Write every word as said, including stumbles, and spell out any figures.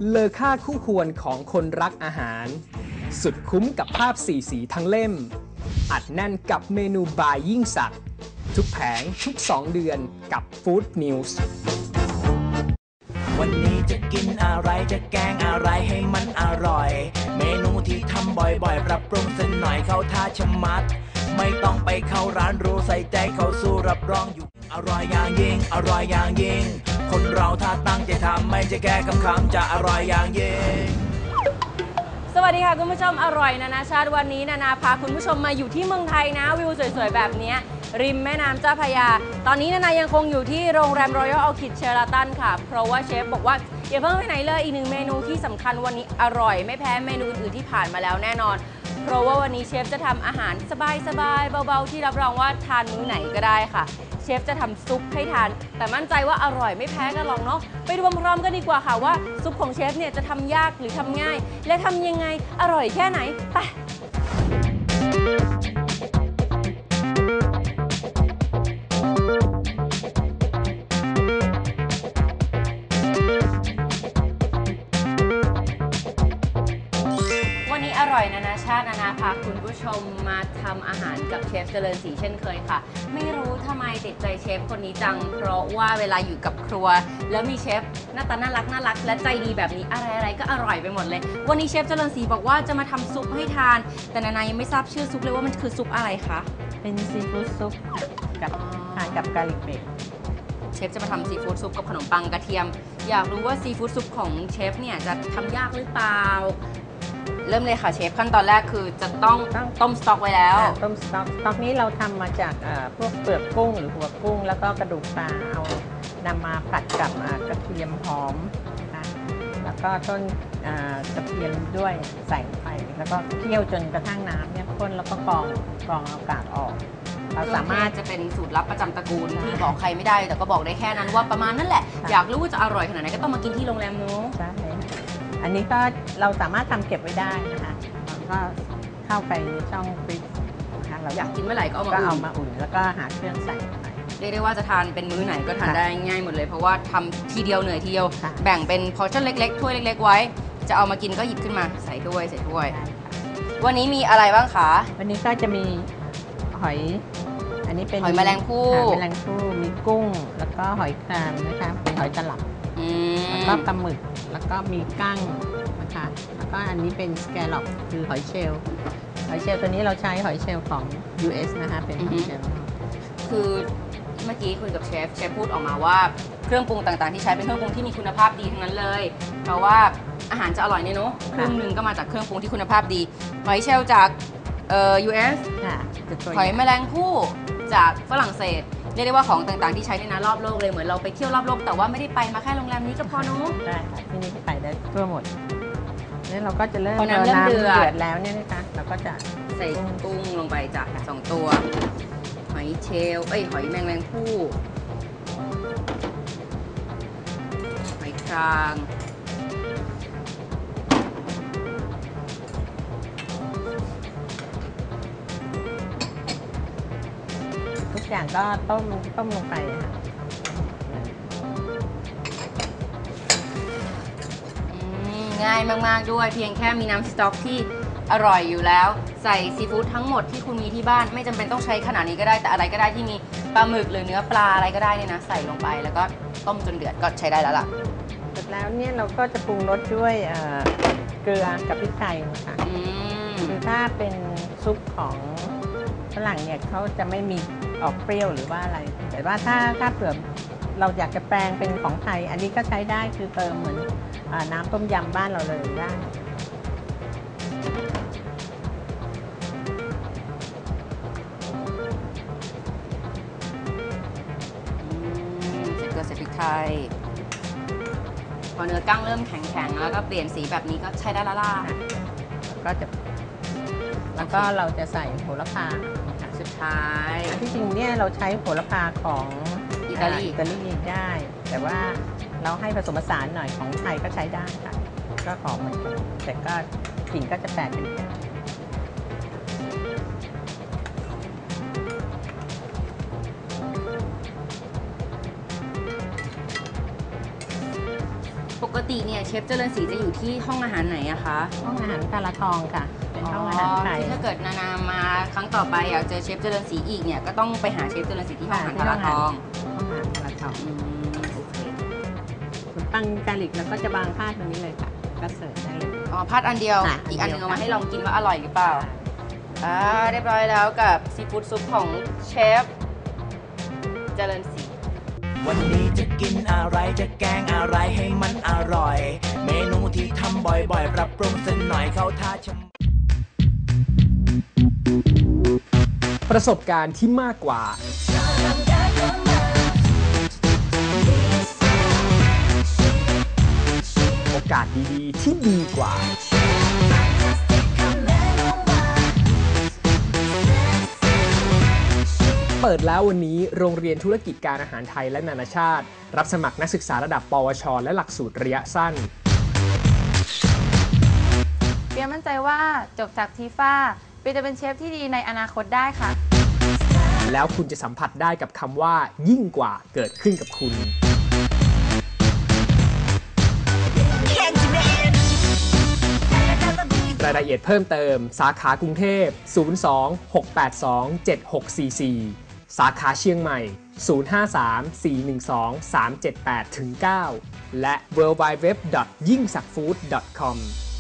เลอค่าคู่ควรของคนรักอาหารสุดคุ้มกับภาพสีสีทั้งเล่มอัดแน่นกับเมนูบายยิ่งสักทุกแผงทุกสองเดือนกับ Food News วันนี้จะกินอะไรจะแกงอะไรให้มันอร่อยเมนูที่ทำบ่อยๆปรับปรุงสักหน่อยเข้าท่าชะมัดไม่ต้องไปเข้าร้านรู้ใส่ใจเข้าสู่รับรองอยู่อร่อยอย่างยิ่งอร่อยอย่างยิ่งคนเราถ้าตั้งใจทำไม่จะแก้คำคำจะอร่อยอย่างยิ่งสวัสดีค่ะคุณผู้ชมอร่อยนานาชาติวันนี้นานาพาคุณผู้ชมมาอยู่ที่เมืองไทยนะวิวสวยๆแบบนี้ริมแม่น้ำเจ้าพระยาตอนนี้นานายังคงอยู่ที่โรงแรม Royal Orchid Sheraton ค่ะเพราะว่าเชฟบอกว่าอย่าเพิ่งไปไหนเลยอีกหนึ่งเมนูที่สำคัญวันนี้อร่อยไม่แพ้เมนูอื่นๆที่ผ่านมาแล้วแน่นอนเพราะว่าวันนี้เชฟจะทำอาหารสบายๆเบาๆที่รับรองว่าทานมื้อไหนก็ได้ค่ะเชฟจะทำซุปให้ทานแต่มั่นใจว่าอร่อยไม่แพ้กันหรอกเนาะไปดูพร้อมๆกันดีกว่าค่ะว่าซุปของเชฟเนี่ยจะทำยากหรือทำง่ายและทำยังไงอร่อยแค่ไหนไปอร่อยนานาชาตินานาพาคุณผู้ชมมาทำอาหารกับเชฟเจริญศรีเช่นเคยค่ะไม่รู้ทำไมติดใจเชฟคนนี้จังเพราะว่าเวลาอยู่กับครัวแล้วมีเชฟหน้าตาน่ารักน่ารักและใจดีแบบนี้อะไรๆก็อร่อยไปหมดเลยวันนี้เชฟเจริญศรีบอกว่าจะมาทำซุปให้ทานแต่นานายังไม่ทราบชื่อซุปเลยว่ามันคือซุปอะไรคะเป็นซีฟู้ดซุปกับทานกับกาลิกเบรดเชฟจะมาทำซีฟู้ดซุปกับขนมปังกระเทียมอยากรู้ว่าซีฟู้ดซุปของเชฟเนี่ยจะทำยากหรือเปล่าเริ่มเลยค่ะเชฟขั้นตอนแรกคือจะต้องต้มสต๊อกไว้แล้วต้มสต๊อกสต๊อกนี้เราทำมาจากพวกเปลือกกุ้งหรือหัวกุ้งแล้วก็กระดูกปลาเอานำมาผัดกับกระเทียมหอมนะแล้วก็ต้นกระเทียมด้วยใส่ไปแล้วก็เคี่ยวจนกระทั่งน้ำเนี่ยข้นแล้วก็กรองกรองเอากากออกเราสามารถจะเป็นสูตรลับประจำตระกูลที่บอกใครไม่ได้แต่ก็บอกได้แค่นั้นว่าประมาณนั้นแหละอยากรู้ว่าจะอร่อยขนาดไหนก็ต้องมากินที่โรงแรมนู้นใช่อันนี้ก็เราสามารถทำเก็บไว้ได้นะคะแล้วก็เข้าไปในช่องฟรีซนะคะเราอยากกินเมื่อไหร่ก็เอามาอุ่นเอามาอุ่นแล้วก็หาเครื่องใส่ไปเรียกได้ว่าจะทานเป็นมื้อไหนก็ทานได้ง่ายหมดเลยเพราะว่าทำทีเดียวเหนื่อยทีเดียวแบ่งเป็นพอร์ชั่นเล็กๆถ้วยเล็กๆไว้จะเอามากินก็หยิบขึ้นมาใส่ถ้วยใส่ถ้วยวันนี้มีอะไรบ้างคะวันนี้ก็จะมีหอยอันนี้เป็นหอยแมลงภู่แมลงภู่มีกุ้งแล้วก็หอยแครงนะคะเป็นหอยตลับแล้วก็ปลาหมึกแล้วก็มีกั้งนะคะแล้วก็อันนี้เป็นสแกลล็อปคือหอยเชลล์หอยเชลล์ตัวนี้เราใช้หอยเชลล์ของ ยู เอส นะคะเป็นหอยเชลล์คือเมื่อกี้คุยกับเชฟเชฟพูดออกมาว่าเครื่องปรุงต่างๆที่ใช้เป็นเครื่องปรุงที่มีคุณภาพดีทั้งนั้นเลยเพราะว่าอาหารจะอร่อยเนี่ยเนาะครึ่งหนึ่งก็มาจากเครื่องปรุงที่คุณภาพดีหอยเชลล์จากเอ่อ ยู เอส หอยแมลงภู่จากฝรั่งเศสเรียกได้ว่าของต่างๆที่ใช้ในน้ารอบโลกเลยเหมือนเราไปเที่ยวรอบโลกแต่ว่าไม่ได้ไปมาแค่โรงแรมนี้ก็พอเนาะได้ค่ะที่นี่ไปได้ทั่วหมดนี่เราก็จะเริ่มน้ำเริ่มเดือดแล้วเนี่ยนะคะเราก็จะใส่กุ้งลงไปจากสองตัวหอยเชลล์เอ้ยหอยแมงแมงภู่หอยครางทุกอย่างก็ต้มต้มลงไปค่ะง่ายมากๆด้วยเพียงแค่มีน้ำสต๊อกที่อร่อยอยู่แล้วใส่ซีฟู้ดทั้งหมดที่คุณมีที่บ้านไม่จำเป็นต้องใช้ขนาดนี้ก็ได้แต่อะไรก็ได้ที่มีปลาหมึกหรือเนื้อปลาอะไรก็ได้เนี่ยนะใส่ลงไปแล้วก็ต้มจนเดือดก็ใช้ได้แล้วล่ะเสร็จแล้วเนี่ยเราก็จะปรุงรสด้วยเกลือกับพริกไทยนะคะคือถ้าเป็นซุปของฝรั่งเนี่ยเขาจะไม่มีออกเปรี้ยวหรือว่าอะไรแต่ว่าถ้าถ้าเผื่อเราอยากจะแปลงเป็นของไทยอันนี้ก็ใช้ได้คือเติมเหมือนน้ำต้มยำบ้านเราเลยได้ใส่เกลือใส่พริกไทยพอเนื้อกั้งเริ่มแข็งๆแล้วก็เปลี่ยนสีแบบนี้ก็ใช้ได้ละล่ะก็จะแล้วก็เราจะใส่โหระพาสุดท้ายที่จริงเนี่ยเราใช้โหระพาของอิตาลีอิตาลีได้แต่ว่าเราให้ผสมผสานหน่อยของไทยก็ใช้ได้ค่ะก็หอมเหมือนกันแต่ก็กลิ่นก็จะแตกเป็นปกติเนี่ยเชฟเจริญศรีจะอยู่ที่ห้องอาหารไหนอะคะห้องอาหารกาละทองค่ะ เป็นห้องอาหารไทยที่ถ้าเกิดนานามาครั้งต่อไปอยากเจอเชฟเจริญศรีอีกเนี่ยก็ต้องไปหาเชฟเจริญศรีที่ห้องอาหารกาละทองห้องอาหารกาละทองอืมโอเคขนมปังกาลิกแล้วก็จะบางพาดตรงนี้เลยค่ะ ก็เสิร์ฟได้เลยอ๋อพัดอันเดียวค่ะอีกอันหนึงอันเดียวเอามาให้ลองกินว่าอร่อยหรือเปล่าอ่าเรียบร้อยแล้วกับซีฟู้ดซุปของเชฟเจริญศรีวันนี้จะกินอะไรจะแกงอะไรให้มันอร่อย เมนูที่ทำบ่อยๆ ปรับปรุงสักหน่อยเข้าท่าชมประสบการณ์ที่มากกว่า โอกาสดีๆที่ดีกว่า เปิดแล้ววันนี้โรงเรียนธุรกิจการอาหารไทยและนานาชาติ รับสมัครนักศึกษาระดับปวช และหลักสูตรระยะสั้นเปียมั่นใจว่าจบจากทีฟ้าเปียจะเป็นเชฟที่ดีในอนาคตได้ค่ะแล้วคุณจะสัมผัสได้กับคำว่ายิ่งกว่าเกิดขึ้นกับคุณ รายละเอียดเพิ่มเติมสาขากรุงเทพ ศูนย์ สอง หก แปด สอง เจ็ด หก สี่ สี่ สาขาเชียงใหม่ ศูนย์ ห้า สาม สี่ หนึ่ง สอง สาม เจ็ด แปด เก้า และ ดับเบิลยู ดับเบิลยู ดับเบิลยู ดอท ยิ่งศักดิ์ฟู้ด ดอท คอม